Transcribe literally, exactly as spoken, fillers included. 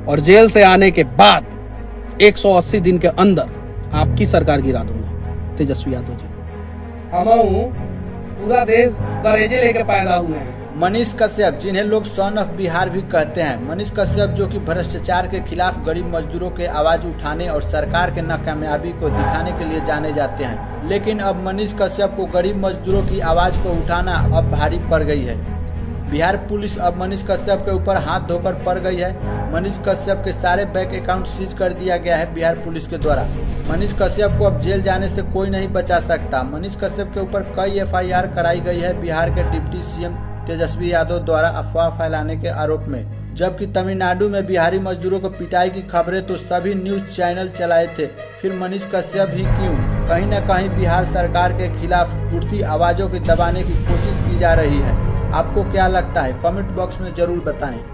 और जेल से आने के बाद एक सौ अस्सी दिन के अंदर आपकी सरकार गिरा दूंगा। तेजस्वी यादव जी, हम पूरा देश करेजे लेके पैदा हुए हैं। मनीष कश्यप, जिन्हें लोग सन ऑफ बिहार भी कहते हैं, मनीष कश्यप जो कि भ्रष्टाचार के खिलाफ गरीब मजदूरों के आवाज उठाने और सरकार के नाकामयाबी को दिखाने के लिए जाने जाते हैं, लेकिन अब मनीष कश्यप को गरीब मजदूरों की आवाज को उठाना अब भारी पड़ गई है। बिहार पुलिस अब मनीष कश्यप के ऊपर हाथ धोकर पड़ गई है। मनीष कश्यप के सारे बैंक अकाउंट सीज कर दिया गया है बिहार पुलिस के द्वारा। मनीष कश्यप को अब जेल जाने से कोई नहीं बचा सकता। मनीष कश्यप के ऊपर कई एफ आई आर कराई गई है बिहार के deputy C M Tejashwi Yadav द्वारा अफवाह फैलाने के आरोप में। जबकि तमिलनाडु में बिहारी मजदूरों को पिटाई की खबरें तो सभी न्यूज चैनल चलाए थे, फिर मनीष कश्यप ही क्यों? कहीं न कहीं बिहार सरकार के खिलाफ उठती आवाजों को दबाने की कोशिश की जा रही है। आपको क्या लगता है? कमेंट बॉक्स में जरूर बताएं।